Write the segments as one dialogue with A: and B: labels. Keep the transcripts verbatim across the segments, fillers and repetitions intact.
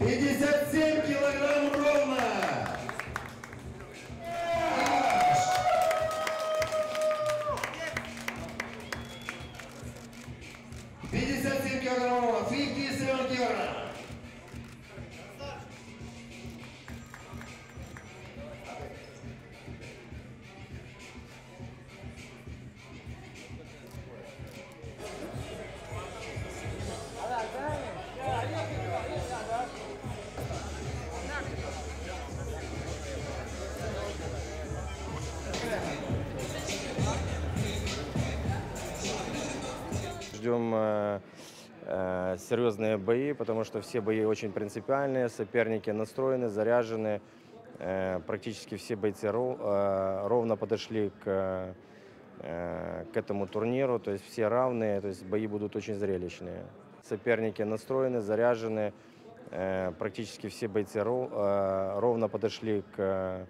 A: пятьдесят семь килограмм ровно. пятьдесят семь килограмм ровно. пятьдесят семь килограмм.
B: Ждем э, э, серьезные бои, потому что все бои очень принципиальные, соперники настроены, заряжены. Э, практически все бойцы ров, э, ровно подошли к, э, к этому турниру, то есть все равные, то есть бои будут очень зрелищные. Соперники настроены, заряжены. Э, практически все бойцы ров, э, ровно подошли к,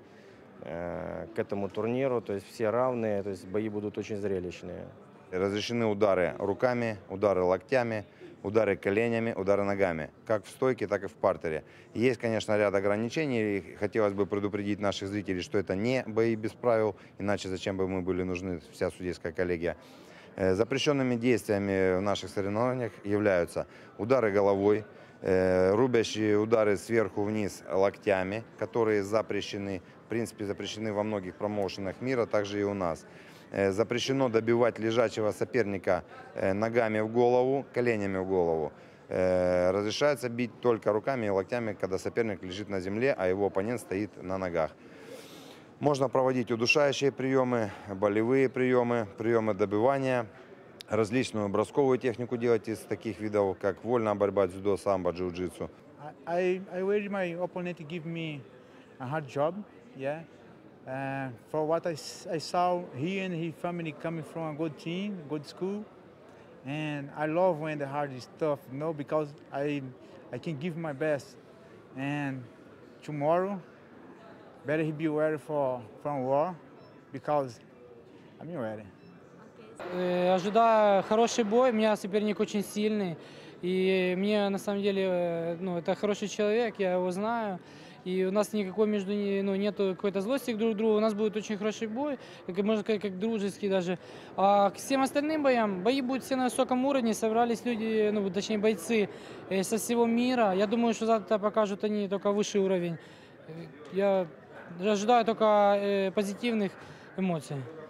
B: э, к этому турниру, то есть все равные, то есть бои будут очень зрелищные.
C: Разрешены удары руками, удары локтями, удары коленями, удары ногами, как в стойке, так и в партере. Есть, конечно, ряд ограничений, и хотелось бы предупредить наших зрителей, что это не бои без правил, иначе зачем бы мы были нужны, вся судейская коллегия. Запрещенными действиями в наших соревнованиях являются удары головой, рубящие удары сверху вниз локтями, которые запрещены, в принципе, запрещены во многих промоушенах мира, также и у нас. Запрещено добивать лежачего соперника ногами в голову, коленями в голову. Разрешается бить только руками и локтями, когда соперник лежит на земле, а его оппонент стоит на ногах. Можно проводить удушающие приемы, болевые приемы, приемы добивания, различную бросковую технику делать из таких видов, как вольная борьба, дзюдо, самбо, джиу-джитсу.
D: I, I ready my opponent to give me a hard job, yeah. Uh, for what I, I saw, he and his family coming from a good team, good school, and I love when the hard is tough, you know, because I I can give my best. And tomorrow, better he be ready for from war, because I'm ready.
E: Ожидаю хороший бой, у меня соперник очень сильный, и мне на самом деле, ну, это хороший человек, я его знаю, и у нас никакой между, ну, нету какой-то злости друг к другу, у нас будет очень хороший бой, как, можно сказать, как дружеский даже. А к всем остальным боям, бои будут все на высоком уровне, собрались люди, ну, точнее бойцы со всего мира, я думаю, что завтра покажут они только высший уровень, я ожидаю только позитивных эмоций.